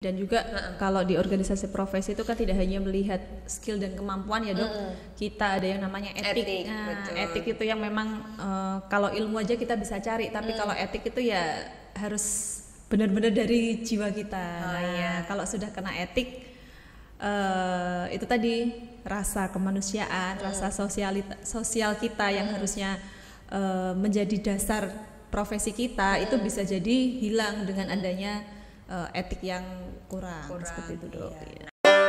Dan juga kalau di organisasi profesi itu kan tidak hanya melihat skill dan kemampuan ya dok, kita ada yang namanya etik. Etik itu yang memang kalau ilmu aja kita bisa cari, tapi kalau etik itu ya harus benar-benar dari jiwa kita. Kalau sudah kena etik, itu tadi rasa kemanusiaan, rasa sosial kita yang harusnya menjadi dasar profesi kita itu bisa jadi hilang dengan adanya etik yang kurang seperti itu dok. Iya.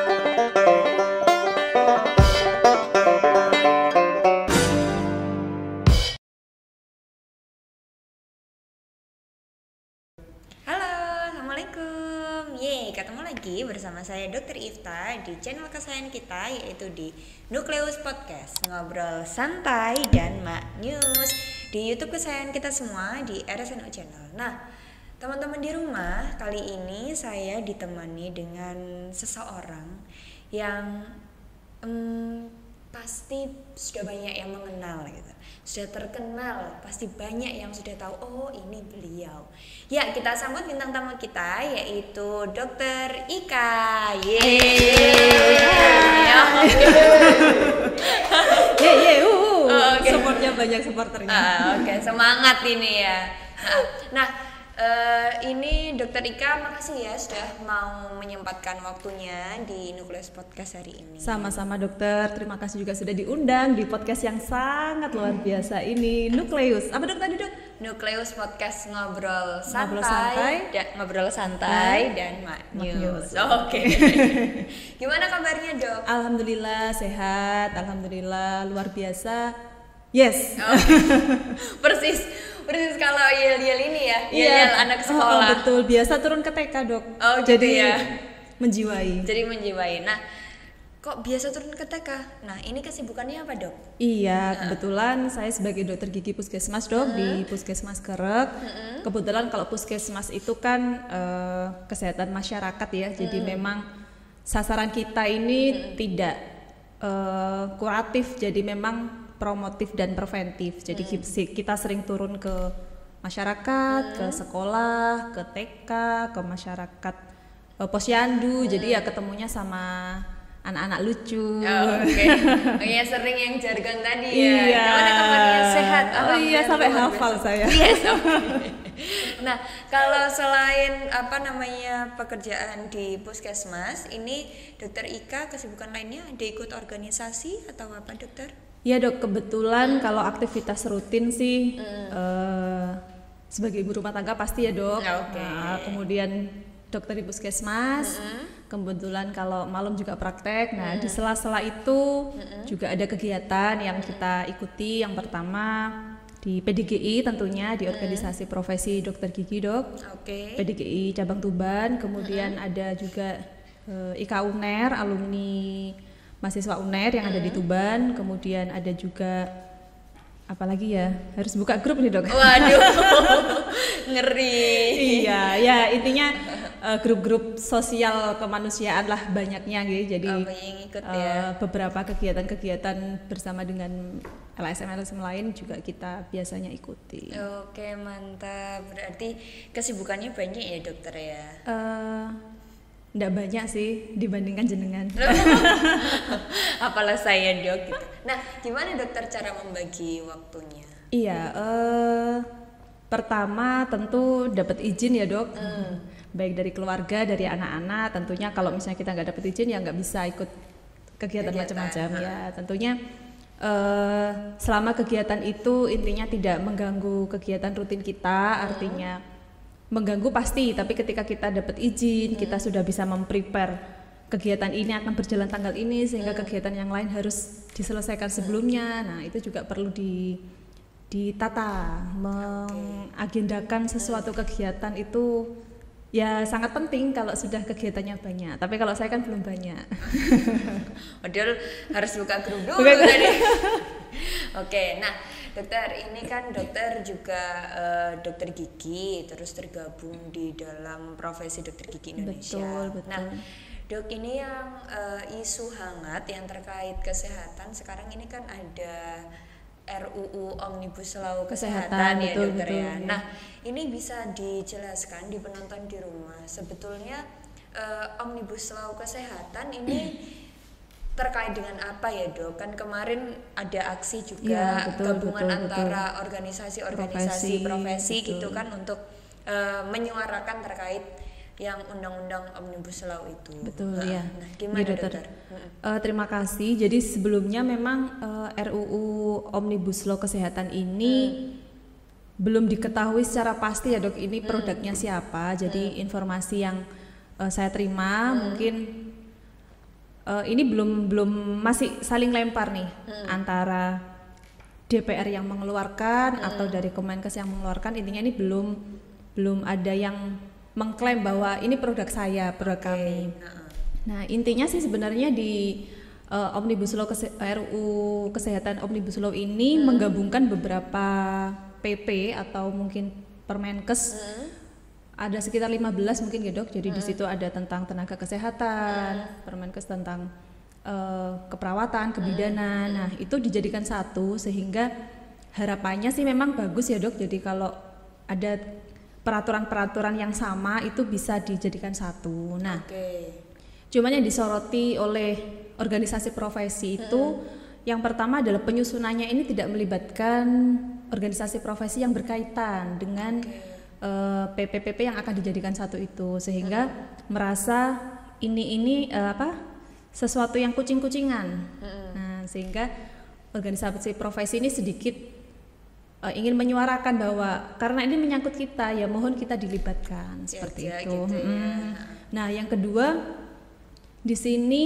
Halo, assalamualaikum. Ketemu lagi bersama saya Dr. Ifta di channel kesayangan kita, yaitu di Nukleus Podcast, ngobrol santai dan maknyus di YouTube kesayangan kita semua di RSNO Channel. Nah, teman-teman di rumah, kali ini saya ditemani dengan seseorang yang pasti sudah banyak yang mengenal gitu. Sudah terkenal, pasti banyak yang sudah tahu, oh ini beliau. Ya, kita sambut bintang tamu kita, yaitu Dr. Ika. Supportnya banyak supporternya. Oke, semangat ini ya. Nah, ini Dr. Ika, makasih ya sudah mau menyempatkan waktunya di Nukleus Podcast hari ini. Sama-sama dokter, terima kasih juga sudah diundang di podcast yang sangat luar biasa ini, Nukleus. Apa dok tadi dok? Nukleus Podcast, ngobrol santai dan maknyus. Oke. Gimana kabarnya dok? Alhamdulillah sehat, alhamdulillah luar biasa. Yes. Persis kalau yel-yel ini ya, yel anak sekolah. Betul, biasa turun ke TK dok. Gitu jadi ya. Menjiwai. Nah, kok biasa turun ke TK? Nah, ini kesibukannya apa dok? Iya, kebetulan saya sebagai dokter gigi puskesmas dok di Puskesmas Kerek. Kebetulan kalau puskesmas itu kan kesehatan masyarakat ya, jadi memang sasaran kita ini tidak kuratif, jadi memang promotif dan preventif. Jadi kita sering turun ke masyarakat, ke sekolah, ke TK, ke masyarakat posyandu. Jadi ya ketemunya sama anak-anak lucu. Makanya sering yang jargon tadi ya. Iya. Gimana kabarnya, sehat? Iya, sampai hafal saya. Yes, Nah, kalau selain pekerjaan di puskesmas, ini Dokter Ika kesibukan lainnya ada ikut organisasi atau apa dokter? Ya dok, kebetulan kalau aktivitas rutin sih sebagai ibu rumah tangga pasti ya dok. Nah, kemudian dokter di puskesmas, kebetulan kalau malam juga praktek. Nah di sela-sela itu juga ada kegiatan yang kita ikuti. Yang pertama di PDGI tentunya, di organisasi profesi dokter gigi dok. PDGI cabang Tuban, kemudian ada juga IKA UNER, alumni mahasiswa UNER yang ada di Tuban, kemudian ada juga apalagi ya, harus buka grup nih dok. Waduh, ngeri. Iya, ya intinya grup-grup sosial kemanusiaan lah banyaknya gitu. Jadi beberapa kegiatan-kegiatan bersama dengan LSM lain juga kita biasanya ikuti. Oke, mantap. Berarti kesibukannya banyak ya dokter ya? Nggak banyak sih dibandingkan jenengan. Apalah saya dok gitu. Nah, gimana dokter cara membagi waktunya? Iya, pertama tentu dapat izin ya dok. Baik dari keluarga, dari anak-anak. Tentunya kalau misalnya kita nggak dapat izin ya nggak bisa ikut kegiatan macam-macam ya. Tentunya selama kegiatan itu intinya tidak mengganggu kegiatan rutin kita, artinya mengganggu pasti, tapi ketika kita dapat izin, kita sudah bisa memprepare kegiatan ini akan berjalan tanggal ini, sehingga kegiatan yang lain harus diselesaikan sebelumnya. Nah itu juga perlu ditata, mengagendakan sesuatu kegiatan itu ya sangat penting kalau sudah kegiatannya banyak. Tapi kalau saya kan belum banyak. Padahal harus buka grup dulu tadi. Oke, nah dokter, ini kan dokter juga dokter gigi, terus tergabung di dalam profesi dokter gigi Indonesia. Betul. Nah, dok, ini yang isu hangat yang terkait kesehatan sekarang ini kan ada RUU Omnibus Law Kesehatan ya dokter ya. Nah, ini bisa dijelaskan di penonton di rumah sebetulnya Omnibus Law Kesehatan ini terkait dengan apa ya Dok? Kan kemarin ada aksi juga Ya, betul, gabungan betul, antara organisasi-organisasi profesi betul. gitu kan untuk menyuarakan terkait yang undang-undang Omnibus Law itu. Betul ya. Nah, gimana Ya, dokter? Terima kasih. Jadi sebelumnya memang RUU Omnibus Law Kesehatan ini belum diketahui secara pasti ya Dok, ini produknya siapa. Jadi informasi yang saya terima mungkin ini belum masih saling lempar nih antara DPR yang mengeluarkan atau dari Kemenkes yang mengeluarkan. Intinya ini belum ada yang mengklaim bahwa ini produk saya, produk kami. Nah, intinya sih sebenarnya di Omnibus Law RUU Kesehatan Omnibus Law ini menggabungkan beberapa PP atau mungkin Permenkes. Ada sekitar 15 mungkin ya Dok. Jadi di situ ada tentang tenaga kesehatan, Permenkes tentang keperawatan, kebidanan. Nah, itu dijadikan satu sehingga harapannya sih memang bagus ya Dok. Jadi kalau ada peraturan-peraturan yang sama itu bisa dijadikan satu. Nah, cuman yang disoroti oleh organisasi profesi itu yang pertama adalah penyusunannya ini tidak melibatkan organisasi profesi yang berkaitan dengan PP-PP yang akan dijadikan satu itu, sehingga merasa ini sesuatu yang kucing-kucingan. Nah, sehingga organisasi profesi ini sedikit ingin menyuarakan bahwa karena ini menyangkut kita ya mohon kita dilibatkan seperti itu. Gitu ya. Nah, yang kedua di sini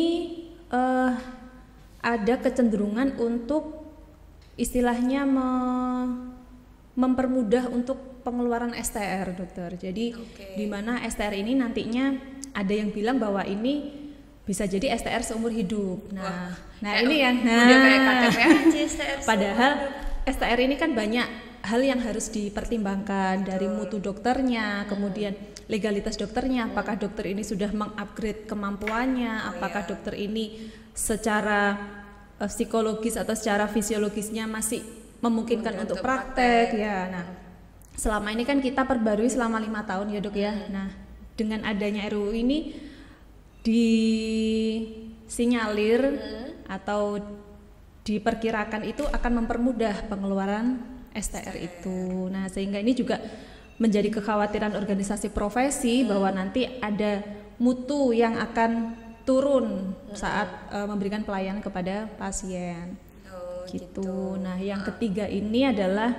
ada kecenderungan untuk istilahnya mempermudah untuk pengeluaran STR dokter. Jadi di mana STR ini nantinya ada yang bilang bahwa ini bisa jadi STR seumur hidup. Nah ini yang udah kayak KTP aja STR. Padahal STR ini kan banyak hal yang harus dipertimbangkan dari mutu dokternya, kemudian legalitas dokternya, apakah dokter ini sudah mengupgrade kemampuannya, apakah dokter ini secara psikologis atau secara fisiologisnya masih memungkinkan untuk praktek ya. Nah, selama ini kan kita perbarui selama 5 tahun ya Dok ya. Nah, dengan adanya RUU ini disinyalir atau diperkirakan itu akan mempermudah pengeluaran STR itu. Nah, sehingga ini juga menjadi kekhawatiran organisasi profesi bahwa nanti ada mutu yang akan turun saat memberikan pelayanan kepada pasien. Gitu. Nah, yang ketiga ini adalah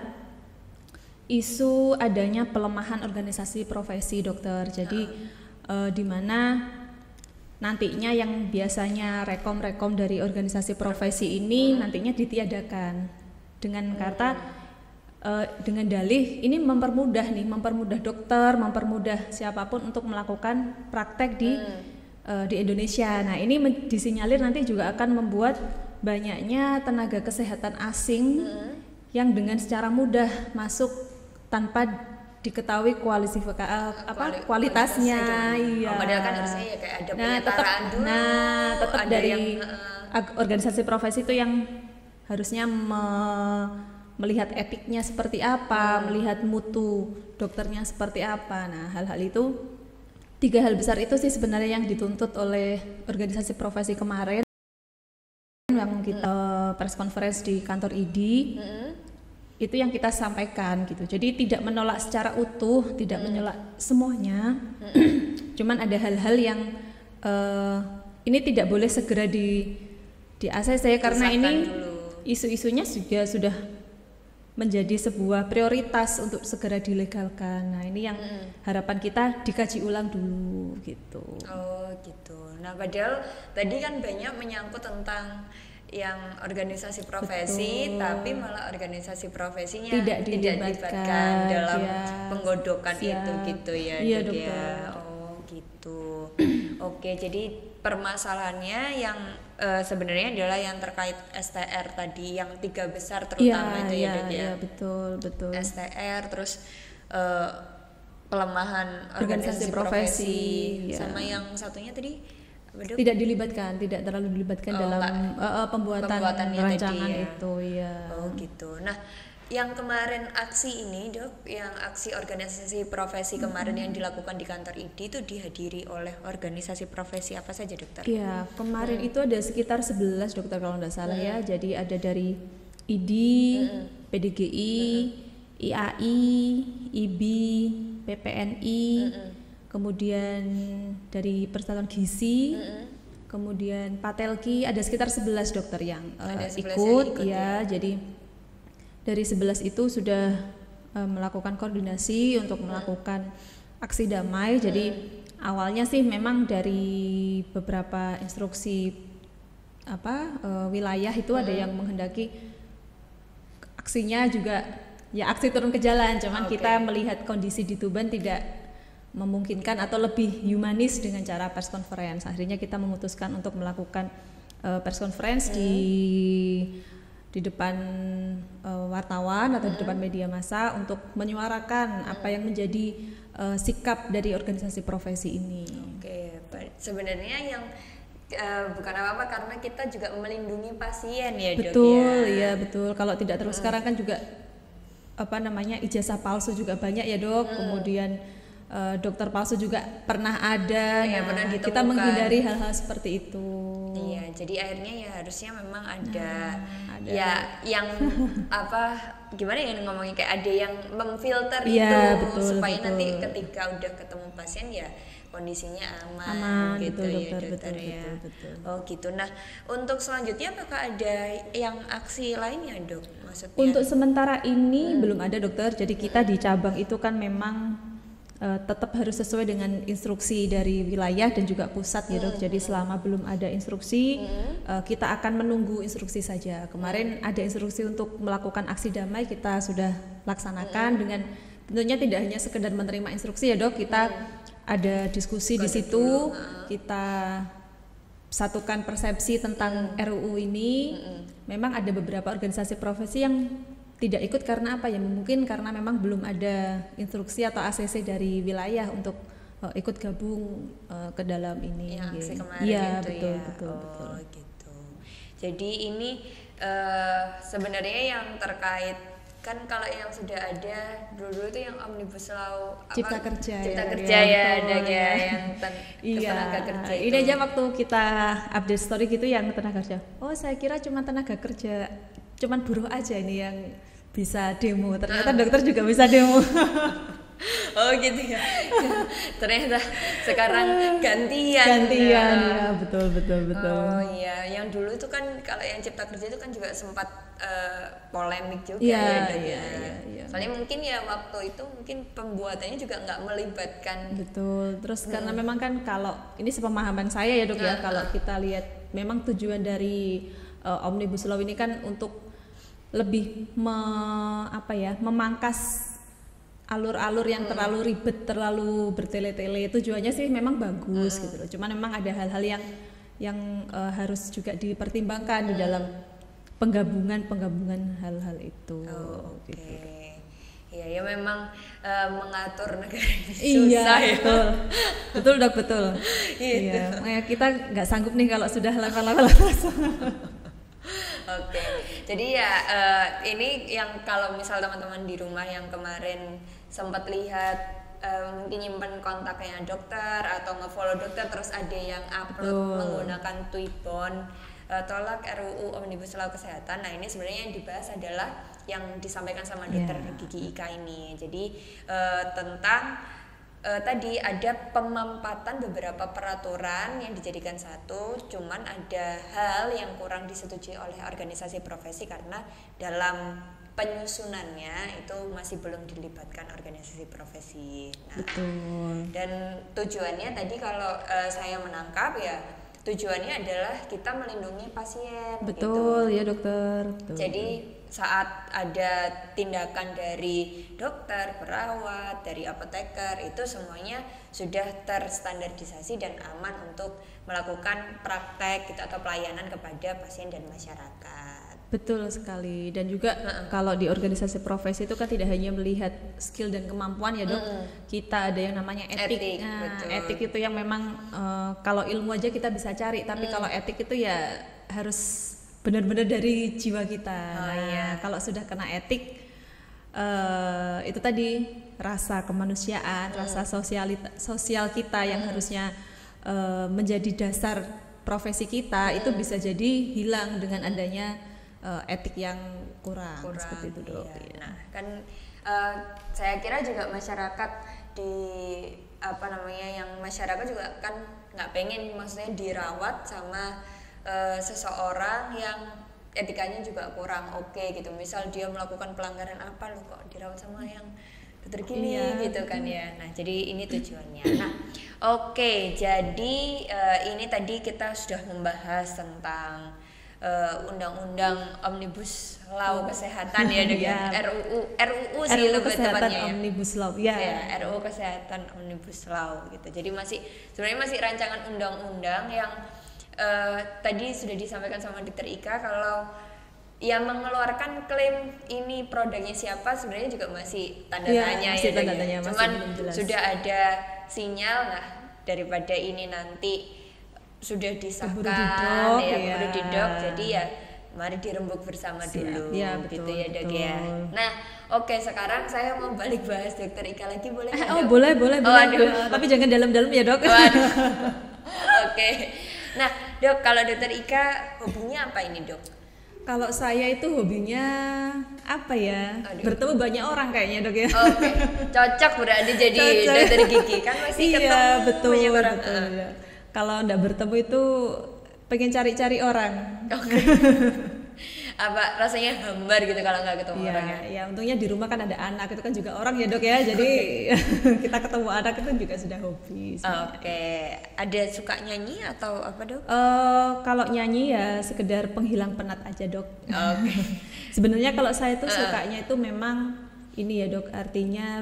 isu adanya pelemahan organisasi profesi dokter. Jadi di mana nantinya yang biasanya rekom-rekom dari organisasi profesi ini nantinya ditiadakan dengan kata dengan dalih ini mempermudah dokter, mempermudah siapapun untuk melakukan praktek di Indonesia. Nah, ini disinyalir nanti juga akan membuat banyaknya tenaga kesehatan asing yang dengan secara mudah masuk tanpa diketahui kualitasnya. Iya. Padahal kan harusnya ya kayak ada penyetaraan dulu. Tetap dari organisasi profesi itu yang harusnya melihat etiknya seperti apa, melihat mutu dokternya seperti apa. Nah, hal-hal itu 3 hal besar itu sih sebenarnya yang dituntut oleh organisasi profesi kemarin yang kita press conference di kantor ID. Itu yang kita sampaikan gitu. Jadi tidak menolak secara utuh, tidak menolak semuanya. Cuman ada hal-hal yang ini tidak boleh segera di ACC karena ini isu-isunya sudah menjadi sebuah prioritas untuk segera dilegalkan. Nah, ini yang harapan kita dikaji ulang dulu gitu. Oh, gitu. Nah, padahal tadi kan banyak menyangkut tentang yang organisasi profesi, tapi malah organisasi profesinya tidak dilibatkan dalam penggodokan itu gitu ya. Iya, Dok ya. Oh, gitu. Oke, jadi permasalahannya yang sebenarnya adalah yang terkait STR tadi, yang 3 besar terutama itu ya Dok ya. Iya, betul. STR, terus pelemahan organisasi profesi. Sama yang satunya tadi tidak terlalu dilibatkan dalam pembuatan rancangan itu ya. Oh gitu. Nah, yang kemarin aksi ini dok, yang aksi organisasi profesi kemarin yang dilakukan di kantor ID itu dihadiri oleh organisasi profesi apa saja dokter? Iya, kemarin itu ada sekitar 11 dokter kalau nggak salah ya. Jadi ada dari ID, PDGI, IAI, IBI, PPNI, kemudian dari Persatuan Gizi, kemudian Patelki, ada sekitar 11 dokter yang ikut ya. Jadi dari 11 itu sudah melakukan koordinasi untuk melakukan aksi damai. Jadi awalnya sih memang dari beberapa instruksi wilayah itu ada yang menghendaki aksinya juga ya aksi turun ke jalan, cuman kita melihat kondisi di Tuban tidak memungkinkan atau lebih humanis dengan cara press conference. Akhirnya kita memutuskan untuk melakukan press conference di depan wartawan atau di depan media massa untuk menyuarakan apa yang menjadi sikap dari organisasi profesi ini. Oke, sebenarnya yang bukan apa-apa karena kita juga melindungi pasien ya dok. Betul, ya betul. Kalau tidak terus sekarang kan juga ijazah palsu juga banyak ya dok. Kemudian dokter palsu juga pernah ada. Pernah ditemukan. Kita menghindari hal-hal seperti itu. Iya, jadi akhirnya ya harusnya memang ada ya yang gimana ya ngomongnya, kayak ada yang memfilter itu supaya nanti ketika udah ketemu pasien ya kondisinya aman gitu betul, ya dokter ya. Betul. Oh gitu. Nah untuk selanjutnya apakah ada yang aksi lainnya dok? Maksudnya? Untuk sementara ini belum ada dokter. Jadi kita di cabang itu kan memang tetap harus sesuai dengan instruksi dari wilayah dan juga pusat ya dok. Jadi selama belum ada instruksi kita akan menunggu instruksi saja. Kemarin ada instruksi untuk melakukan aksi damai, kita sudah laksanakan dengan tentunya tidak hanya sekedar menerima instruksi ya dok. Kita ada diskusi di situ, kita satukan persepsi tentang RUU ini. Memang ada beberapa organisasi profesi yang tidak ikut karena apa ya? Mungkin karena memang belum ada instruksi atau ACC dari wilayah untuk ikut gabung ke dalam ini. Yang aksi kemarin iya, itu betul. Gitu. Jadi ini sebenarnya yang terkait kan kalau yang sudah ada dulu itu yang Omnibus Law Cipta Kerja ada ya yang tenaga kerja itu. Ini aja waktu kita update story gitu yang tenaga kerja. Oh saya kira cuma tenaga kerja, cuman buruh aja ini yang bisa demo. Ternyata dokter juga bisa demo. Oh gitu ya. Ternyata sekarang gantian ya, betul. Oh iya, yang dulu itu kan kalau yang Cipta Kerja itu kan juga sempat polemik juga iya. Soalnya mungkin ya waktu itu mungkin pembuatannya juga nggak melibatkan. Betul. Terus karena memang kan kalau ini sepemahaman saya ya dok ya, kalau kita lihat memang tujuan dari Omnibus Law ini kan untuk lebih memangkas alur-alur yang terlalu ribet, terlalu bertele-tele. Tujuannya sih memang bagus gitu loh. Cuman memang ada hal-hal yang harus juga dipertimbangkan di dalam penggabungan hal-hal itu. Oke. Gitu. Ya memang mengatur negara ini susah ya. Betul dok, betul. Iya. Kita nggak sanggup nih kalau sudah lakukan. Oke, jadi ya ini yang kalau misal teman-teman di rumah yang kemarin sempat lihat mungkin nyimpen kontaknya dokter atau nge-follow dokter terus ada yang upload menggunakan Twibbon tolak RUU Omnibus Law Kesehatan. Nah ini sebenarnya yang dibahas adalah yang disampaikan sama dokter Gigi Ika ini. Jadi tentang tadi ada pemampatan beberapa peraturan yang dijadikan satu, cuman ada hal yang kurang disetujui oleh organisasi profesi karena dalam penyusunannya itu masih belum dilibatkan organisasi profesi. Nah, betul. Dan tujuannya tadi kalau saya menangkap ya tujuannya adalah kita melindungi pasien. Betul gitu. Ya dokter. Betul. Jadi saat ada tindakan dari dokter, perawat, dari apoteker itu semuanya sudah terstandarisasi dan aman untuk melakukan praktek gitu, atau pelayanan kepada pasien dan masyarakat. Betul sekali. Dan juga kalau di organisasi profesi itu kan tidak hanya melihat skill dan kemampuan ya dok, kita ada yang namanya etik. Etik itu yang memang kalau ilmu aja kita bisa cari, tapi kalau etik itu ya harus benar-benar dari jiwa kita. Kalau sudah kena etik itu tadi rasa kemanusiaan, rasa sosial kita yang harusnya menjadi dasar profesi kita itu bisa jadi hilang dengan adanya etik yang kurang seperti itu dok. Iya. Nah kan saya kira juga masyarakat di yang masyarakat juga kan nggak pengen maksudnya dirawat sama seseorang yang etikanya juga kurang oke gitu. Misal dia melakukan pelanggaran apa loh kok dirawat sama yang dokter gini gitu kan ya. Nah jadi ini tujuannya. Nah oke, jadi ini tadi kita sudah membahas tentang undang-undang Omnibus Law Kesehatan ya dok ya. RUU sih lebih tepatnya ya. Omnibus Law ya. RUU Kesehatan Omnibus Law gitu. Jadi sebenarnya masih rancangan undang-undang yang tadi sudah disampaikan sama Dr. Ika kalau yang mengeluarkan klaim ini produknya siapa sebenarnya juga masih tanda tanya masih ya. Tanda tanya, cuman sudah ada sinyal daripada ini nanti sudah disahkan keburu didok jadi ya mari dirembuk bersama dulu betul, gitu ya dok ya. Nah oke, sekarang saya mau balik bahas Dr. Ika lagi boleh nggak? Boleh tapi jangan dalam-dalam ya dok. Oke. Nah dok, kalau Dr. Ika hobinya apa ini dok? Kalau saya itu hobinya apa ya? Bertemu banyak orang kayaknya dok ya. Oke, cocok berarti jadi dokter gigi kan masih ketemu betul, banyak orang. Betul. Kalau enggak bertemu itu pengen cari-cari orang. Oke. Apa rasanya hambar gitu kalau nggak ketemu orang ya? Ya untungnya di rumah kan ada anak, itu kan juga orang ya dok ya. Jadi kita ketemu anak itu juga sudah hobi. Oke. Ada suka nyanyi atau apa dok? Kalau nyanyi ya sekedar penghilang penat aja dok. Oke. Sebenarnya kalau saya tuh sukanya itu memang ini ya dok, artinya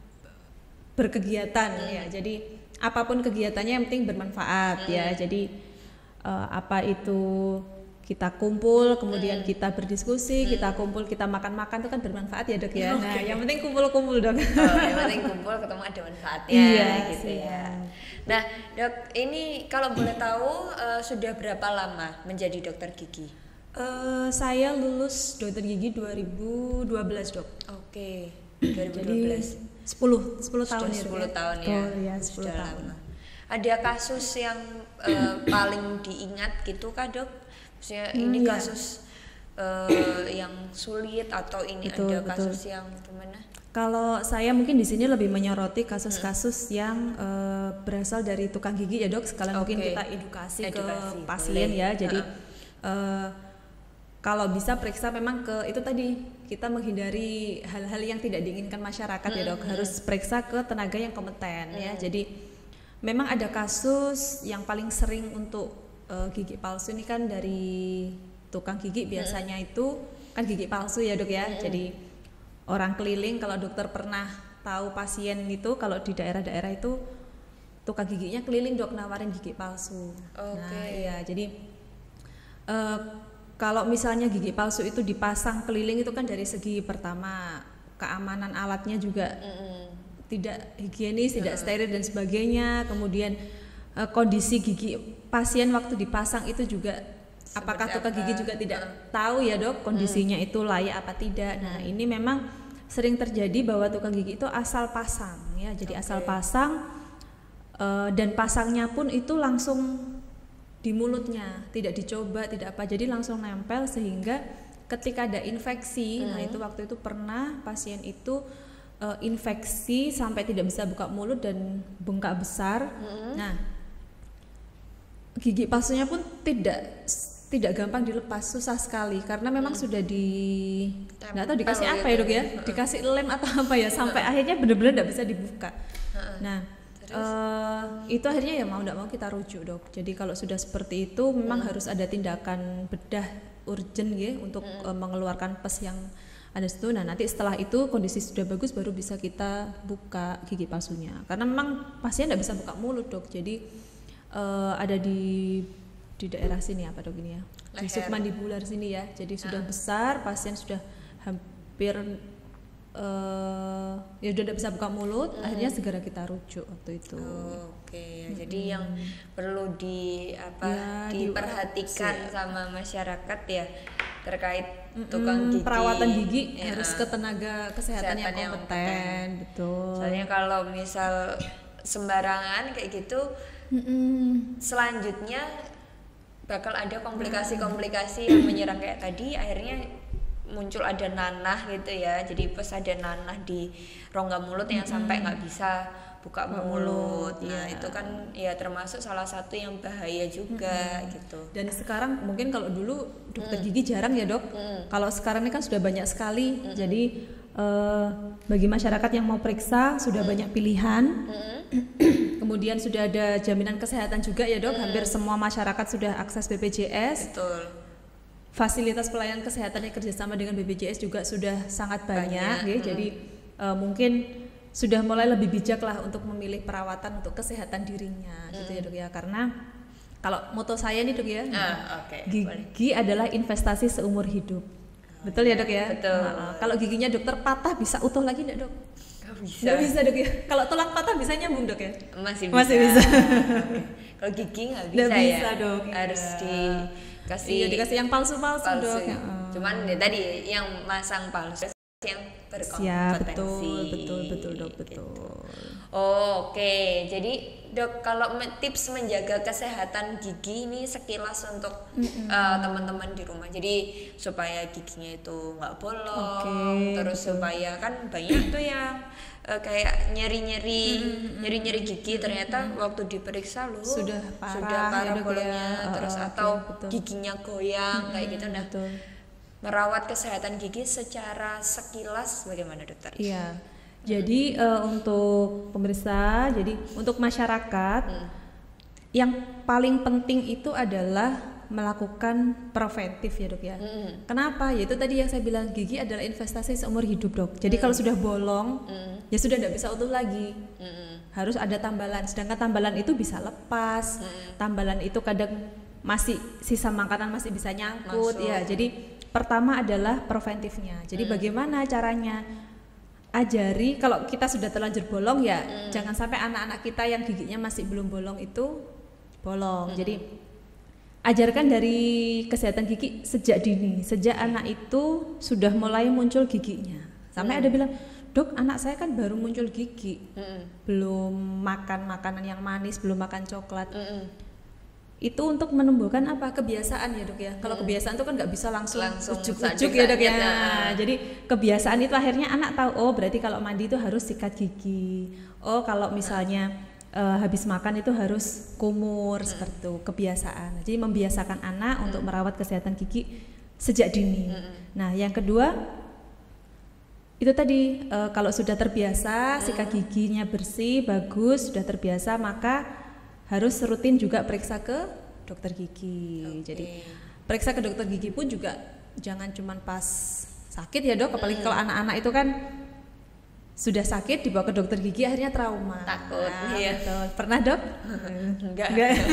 berkegiatan ya. Jadi apapun kegiatannya yang penting bermanfaat ya. Jadi apa itu kita kumpul, kemudian kita berdiskusi, kita kumpul, kita makan-makan itu kan bermanfaat ya dok ya. Nah yang penting kumpul-kumpul dok. Yang penting kumpul ketemu ada manfaatnya gitu ya. Nah dok, ini kalau boleh tahu sudah berapa lama menjadi dokter gigi? Saya lulus dokter gigi 2012 dok. Oke, 2012. 10 tahun ya. 10 tahun ya. Ya 10 tahun. Lama. Ada kasus yang paling diingat gitu kah dok? Maksudnya ini kasus yang sulit atau ini ada kasus yang gimana? Kalau saya mungkin di sini lebih menyoroti kasus-kasus yang berasal dari tukang gigi ya dok. Sekalian mungkin kita edukasi ke pasien ya. Jadi kalau bisa periksa memang ke itu tadi, kita menghindari hal-hal yang tidak diinginkan masyarakat ya dok. Harus periksa ke tenaga yang kompeten ya. Jadi memang ada kasus yang paling sering untuk gigi palsu ini kan dari tukang gigi biasanya itu kan gigi palsu ya dok ya. Jadi orang keliling, kalau dokter pernah tahu pasien itu kalau di daerah-daerah itu tukang giginya keliling dok nawarin gigi palsu. Nah iya, jadi kalau misalnya gigi palsu itu dipasang keliling itu kan dari segi pertama keamanan alatnya juga tidak higienis, tidak steril dan sebagainya. Kemudian kondisi gigi pasien waktu dipasang itu juga apakah tukang gigi juga tidak tahu ya dok kondisinya itu layak apa tidak. Nah ini memang sering terjadi bahwa tukang gigi itu asal pasang ya. Jadi asal pasang dan pasangnya pun itu langsung di mulutnya, tidak dicoba, tidak apa, jadi langsung nempel sehingga ketika ada infeksi. Nah itu waktu itu pernah pasien itu infeksi sampai tidak bisa buka mulut dan bengkak besar. Nah gigi palsunya pun tidak gampang dilepas, susah sekali karena memang sudah nggak tahu dikasih apa ya dok ya, dikasih lem atau apa ya, sampai akhirnya benar-benar nggak bisa dibuka. Nah itu akhirnya ya mau nggak mau kita rujuk dok. Jadi kalau sudah seperti itu memang harus ada tindakan bedah urgent ya untuk mengeluarkan pes yang ada situ. Nah nanti setelah itu kondisi sudah bagus baru bisa kita buka gigi palsunya karena memang pasien nggak bisa buka mulut dok. Jadi ada di daerah sini apa dok ini ya, di submandibular sini ya. Jadi sudah besar, pasien sudah hampir ya udah tidak bisa buka mulut. Akhirnya segera kita rujuk waktu itu. Jadi yang perlu diperhatikan sama masyarakat ya, terkait tukang gigi. Perawatan gigi Ya, harus ke tenaga kesehatan yang kompeten, betul. Soalnya kalau misal sembarangan kayak gitu, selanjutnya bakal ada komplikasi-komplikasi yang menyerang kayak tadi, akhirnya muncul ada nanah gitu ya. Jadi pas ada nanah di rongga mulut yang sampai nggak bisa buka mulut. Nah, itu kan ya termasuk salah satu yang bahaya juga gitu. Dan sekarang mungkin kalau dulu dokter gigi jarang ya, Dok. Kalau sekarang ini kan sudah banyak sekali. Jadi bagi masyarakat yang mau periksa sudah banyak pilihan. Kemudian sudah ada jaminan kesehatan juga ya, Dok. Hampir semua masyarakat sudah akses BPJS. Betul. Fasilitas pelayanan kesehatan yang kerjasama dengan BPJS juga sudah sangat banyak. Ya. Jadi mungkin sudah mulai lebih bijak lah untuk memilih perawatan untuk kesehatan dirinya gitu ya, Dok ya. Karena kalau moto saya nih, Dok ya, gigi adalah investasi seumur hidup. Betul ya, Dok ya? Betul. Kalau giginya dokter patah bisa utuh lagi enggak, Dok? Bisa. Nggak bisa, Dok ya. Kalau tulang patah bisa nyambung, Dok ya? Masih bisa. Kalau gigi nggak Nggak bisa, bisa, ya. Dok. Harus dikasih dikasih yang palsu-palsu, Dok. Ya. Cuman ya tadi yang masang palsu yang berkompetensi. Siap, betul, Dok, betul. Oh, oke. Jadi, Dok, kalau tips menjaga kesehatan gigi ini sekilas untuk teman-teman di rumah. Jadi supaya giginya itu nggak bolong, terus supaya kan banyak tuh yang kayak nyeri-nyeri gigi, ternyata waktu diperiksa loh sudah parah ya, Dok, bolongnya, ya. Terus atau giginya goyang kayak gitu. Nah, betul. Merawat kesehatan gigi secara sekilas bagaimana, Dokter? Iya. Jadi untuk pemirsa, jadi untuk masyarakat yang paling penting itu adalah melakukan preventif ya, Dok ya. Kenapa? Yaitu tadi yang saya bilang, gigi adalah investasi seumur hidup, Dok. Jadi kalau sudah bolong, ya sudah tidak bisa utuh lagi. Harus ada tambalan. Sedangkan tambalan itu bisa lepas. Tambalan itu kadang masih sisa makanan masih bisa nyangkut. Ya, jadi pertama adalah preventifnya. Jadi bagaimana caranya? Ajari, kalau kita sudah terlanjur bolong ya jangan sampai anak-anak kita yang giginya masih belum bolong itu bolong. Jadi ajarkan dari kesehatan gigi sejak dini, sejak anak itu sudah mulai muncul giginya. Sampai ada bilang, "Dok, anak saya kan baru muncul gigi, belum makan makanan yang manis, belum makan coklat." Itu untuk menumbuhkan apa? Kebiasaan ya, Dok ya. Kalau kebiasaan itu kan nggak bisa langsung ujuk-ujuk ya, Dok ya. Jadi kebiasaan itu akhirnya anak tahu, oh berarti kalau mandi itu harus sikat gigi. Oh kalau misalnya habis makan itu harus kumur, seperti itu. Kebiasaan. Jadi membiasakan anak untuk merawat kesehatan gigi sejak dini. Nah, yang kedua itu tadi kalau sudah terbiasa sikat giginya bersih, bagus, sudah terbiasa, maka harus rutin juga periksa ke dokter gigi. Jadi periksa ke dokter gigi pun juga jangan cuman pas sakit ya, Dok. Apalagi kalau anak-anak itu kan sudah sakit dibawa ke dokter gigi akhirnya trauma. Takut. Iya. Betul. Pernah, Dok? Enggak.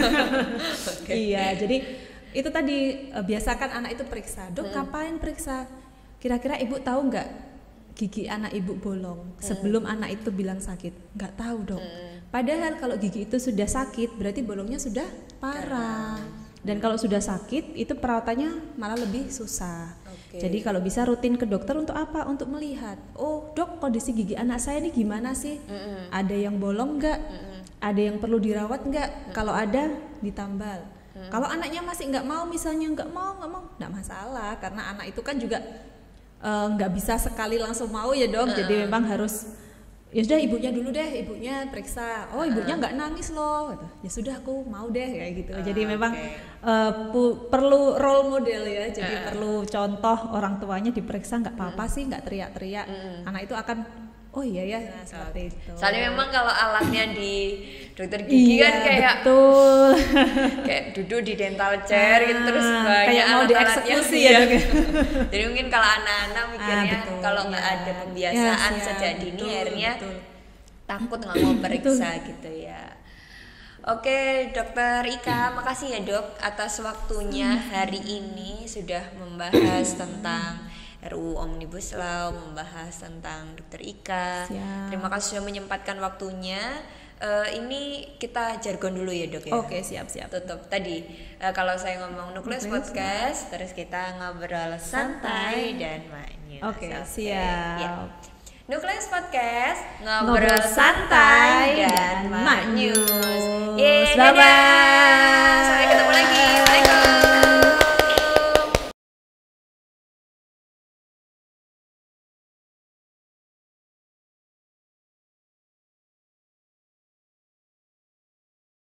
Iya, jadi itu tadi biasakan anak itu periksa. Dok, ngapain periksa? Kira-kira ibu tahu nggak gigi anak ibu bolong sebelum anak itu bilang sakit? Nggak tahu, Dok. Padahal kalau gigi itu sudah sakit berarti bolongnya sudah parah. Dan kalau sudah sakit itu perawatannya malah lebih susah. Jadi kalau bisa rutin ke dokter untuk apa? Untuk melihat, oh Dok, kondisi gigi anak saya ini gimana sih? Ada yang bolong nggak? Ada yang perlu dirawat nggak? Kalau ada ditambal. Kalau anaknya masih nggak mau, misalnya nggak mau, nggak masalah, karena anak itu kan juga nggak bisa sekali langsung mau ya, Dok. Jadi memang harus, ya sudah ibunya dulu deh, ibunya periksa. Oh ibunya nggak nangis loh, ya sudah aku mau deh kayak gitu. Jadi memang perlu role model ya. Jadi perlu contoh orang tuanya diperiksa, nggak apa-apa sih, nggak teriak-teriak. Anak itu akan, oh iya ya, seperti itu. Soalnya memang kalau alatnya di dokter gigi kan kayak betul. kayak duduk di dental chair gitu, terus banyak kayak mau dieksekusi ya, Dok. Jadi mungkin kalau anak-anak mikirnya kalau nggak ada pembiasaan sejak dini, akhirnya takut nggak mau periksa gitu ya. Oke, Dokter Ika, makasih ya, Dok, atas waktunya hari ini sudah membahas tentang RUU Omnibus Law, membahas tentang Dokter Ika. Siap. Terima kasih sudah menyempatkan waktunya. ini kita jargon dulu ya dok ya. Oke, siap. Tutup tadi kalau saya ngomong Nukleus Podcast, terus kita ngobrol santai dan maknyus. Oke, siap. Ya. Nukleus Podcast, ngobrol santai dan maknyus. Bye-bye.